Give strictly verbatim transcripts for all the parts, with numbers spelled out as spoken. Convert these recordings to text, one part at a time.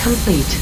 complete.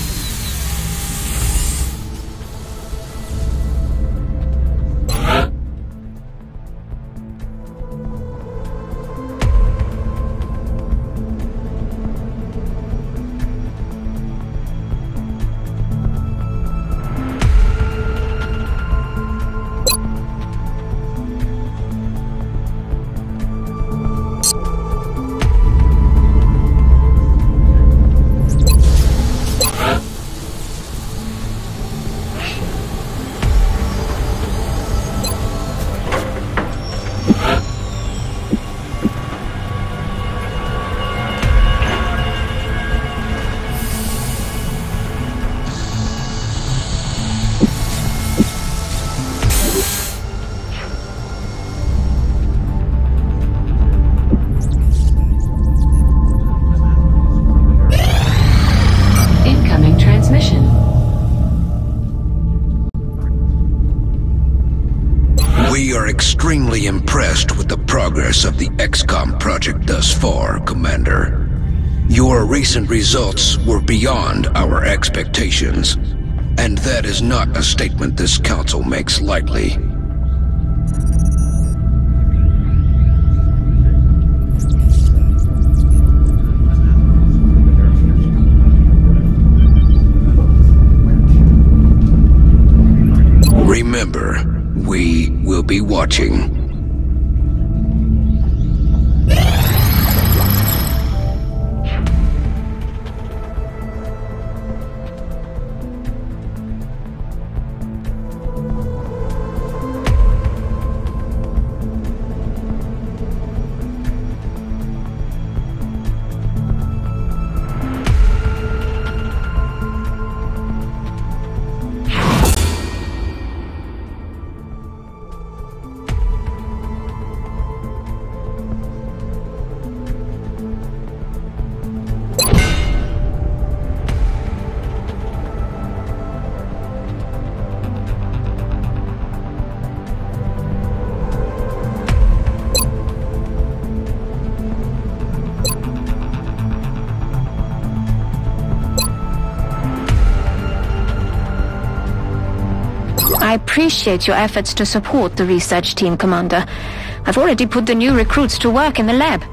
We are extremely impressed with the progress of the X COM project thus far, Commander. Your recent results were beyond our expectations, and that is not a statement this Council makes lightly. Remember, we will be watching. I appreciate your efforts to support the research team, Commander. I've already put the new recruits to work in the lab.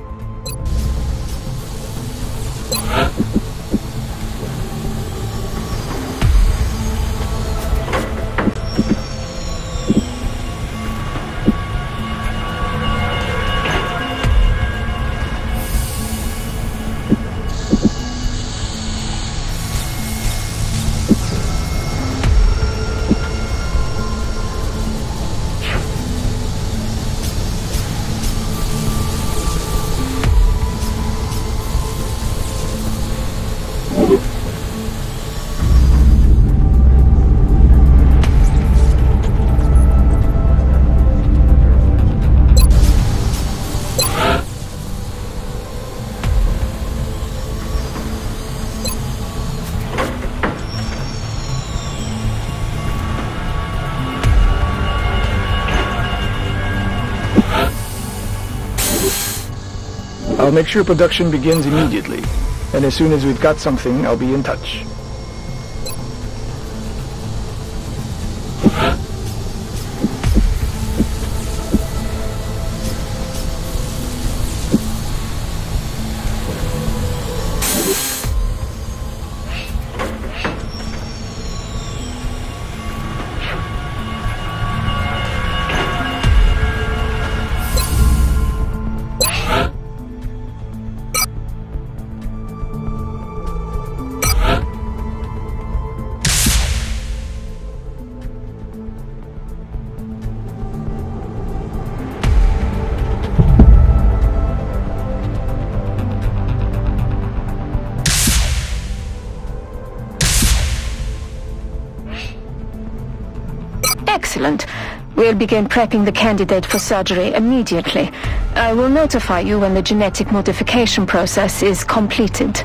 I'll make sure production begins immediately, and as soon as we've got something, I'll be in touch. Excellent. We'll begin prepping the candidate for surgery immediately. I will notify you when the genetic modification process is completed.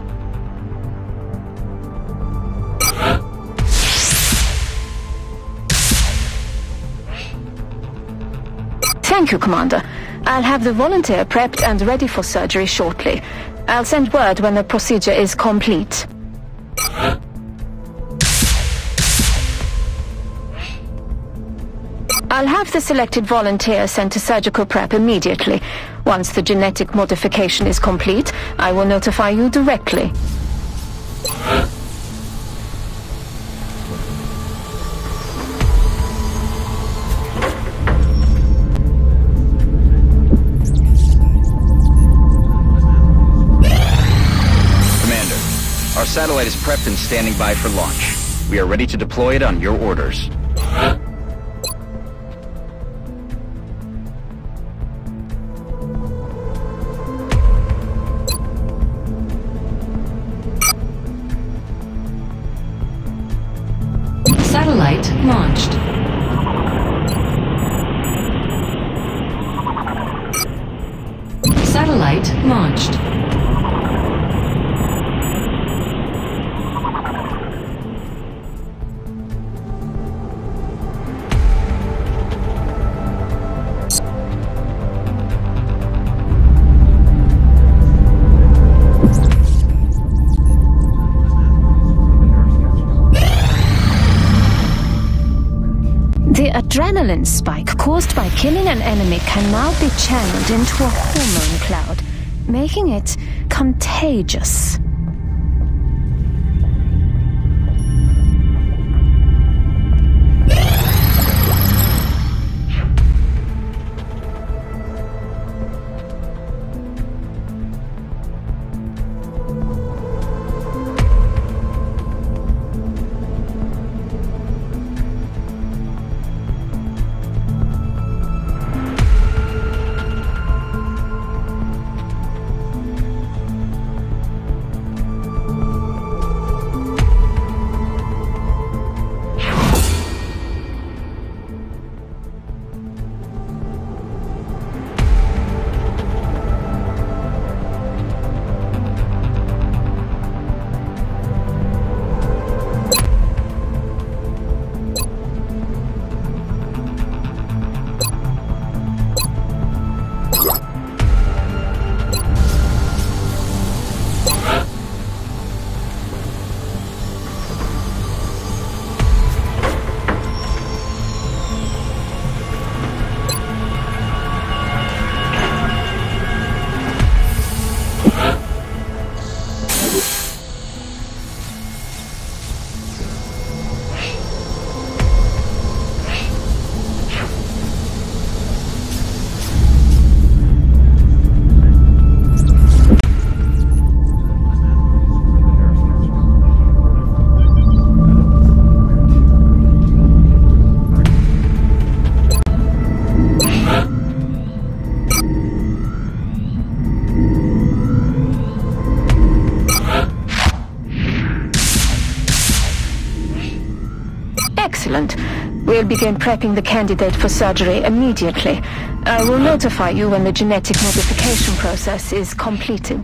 Thank you, Commander. I'll have the volunteer prepped and ready for surgery shortly. I'll send word when the procedure is complete. I'll have the selected volunteer sent to surgical prep immediately. Once the genetic modification is complete, I will notify you directly. Commander, our satellite is prepped and standing by for launch. We are ready to deploy it on your orders. Satellite launched. Satellite launched. The adrenaline spike caused by killing an enemy can now be channeled into a hormone cloud, making it contagious. Excellent. We'll begin prepping the candidate for surgery immediately. I will notify you when the genetic modification process is completed.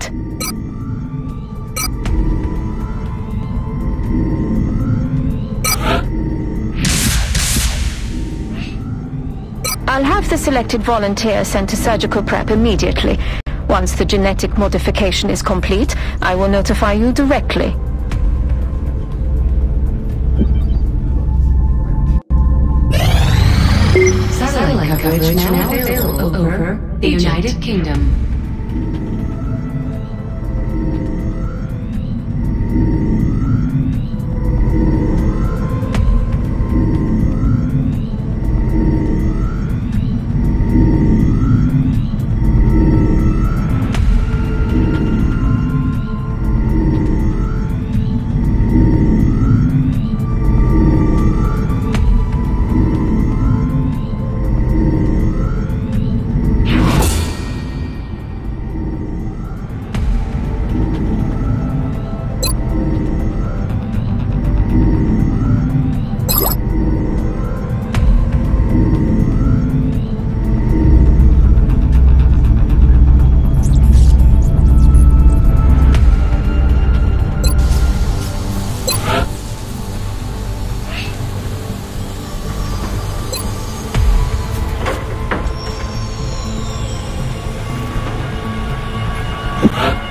I'll have the selected volunteer sent to surgical prep immediately. Once the genetic modification is complete, I will notify you directly. Satellite coverage now available over the United Kingdom. Huh?